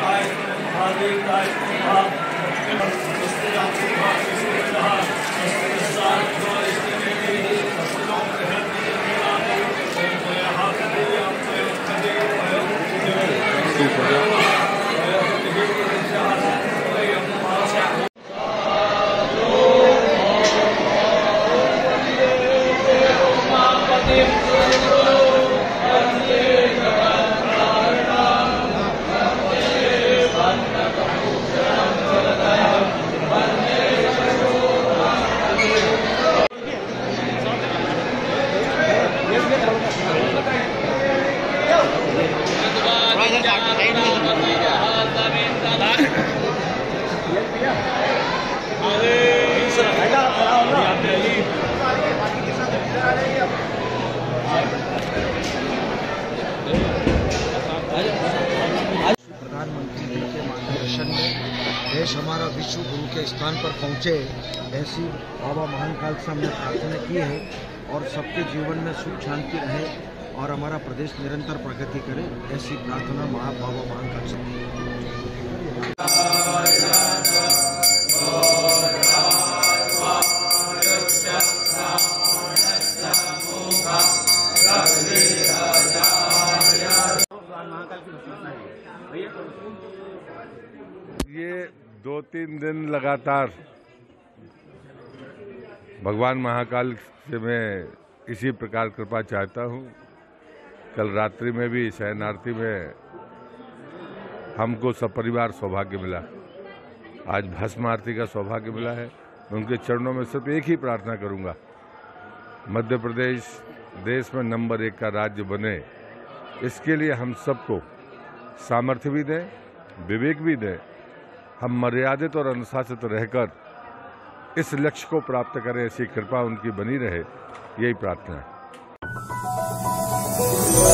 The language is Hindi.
प्रधानमंत्री जी के मार्गदर्शन में देश हमारा विश्व गुरु के स्थान पर पहुँचे, ऐसी बाबा महाकाल से हमने प्रार्थना की है और सबके जीवन में सुख शांति रहे और हमारा प्रदेश निरंतर प्रगति करे, ऐसी प्रार्थना बाबा महाकाल से। ये 2-3 दिन लगातार भगवान महाकाल से मैं इसी प्रकार कृपा चाहता हूँ। कल रात्रि में भी शयन आरती में हमको सपरिवार सौभाग्य मिला, आज भस्म आरती का सौभाग्य मिला है। मैं उनके चरणों में सिर्फ एक ही प्रार्थना करूँगा, मध्य प्रदेश देश में नंबर 1 का राज्य बने, इसके लिए हम सबको सामर्थ्य भी दें, विवेक भी दें, हम मर्यादित और अनुशासित रहकर इस लक्ष्य को प्राप्त करें, ऐसी कृपा उनकी बनी रहे, यही प्रार्थना है।